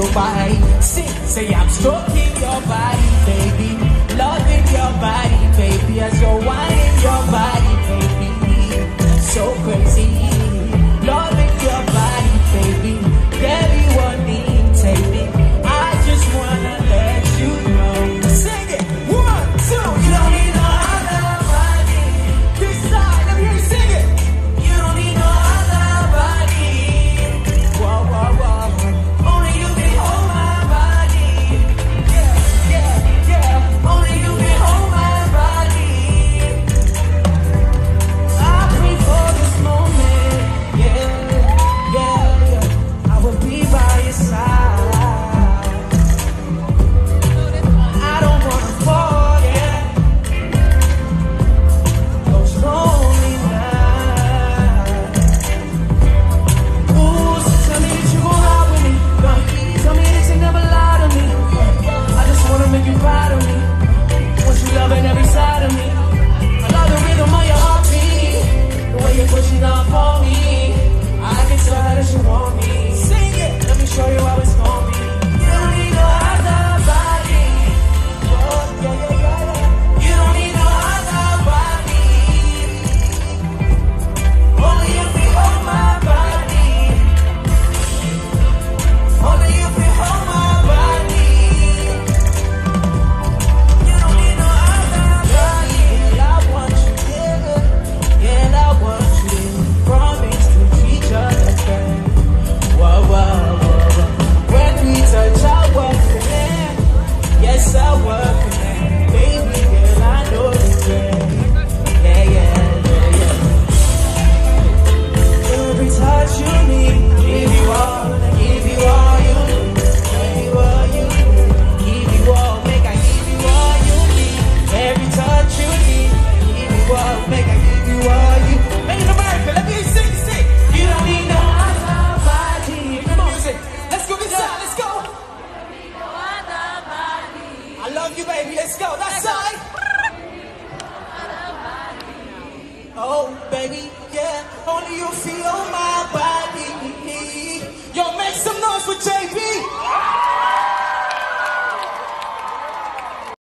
your body. Say I'm stroking your body, baby. Loving your body, baby. As you're whining your body, baby. So crazy. Loving your body, baby. Everyone needs, baby. I just wanna let you know. Sing it. 1, 2. You don't need no other body. This side, let me hear you sing it. You don't need no other body. Whoa, whoa, whoa. Only you can hold my body. Yeah, yeah, yeah. Only you can hold my body. I pray for this moment. Yeah, yeah, yeah. I will be by your side. I don't wanna forget those lonely nights. Ooh, so tell me that you gon' ride with me. Tell me that you never lie to me. I just wanna make you proud of me. Want you loving every side of me. I love the rhythm of your heartbeat. The way you're pushing up for me. I can tell that you want me. Sing it. Let me show you how it's gonna be. You don't need no other body. Oh, yeah, yeah, yeah, yeah. You don't need no other body. Only you can hold my body. Only you can hold my body. You don't need no other body. Girl, I want you, yeah. Girl, I want you. Promise to treat you the same. Whoa, whoa, whoa. When we touch, I walk the land. Yes, I walk the land. Baby girl, I know the way. Yeah, yeah, yeah, yeah. Every touch you need, give you all you need. Give you all you need. Give you all, make I give you all you need. Every touch you need, give you all, make I give you all you. Make it America, let me sing. You don't need no other body. Come on, music. Let's go this side, let's go. I love you, baby, let's go. That side. Oh, baby, yeah. Only you feel my body. Yo, make some noise for JP.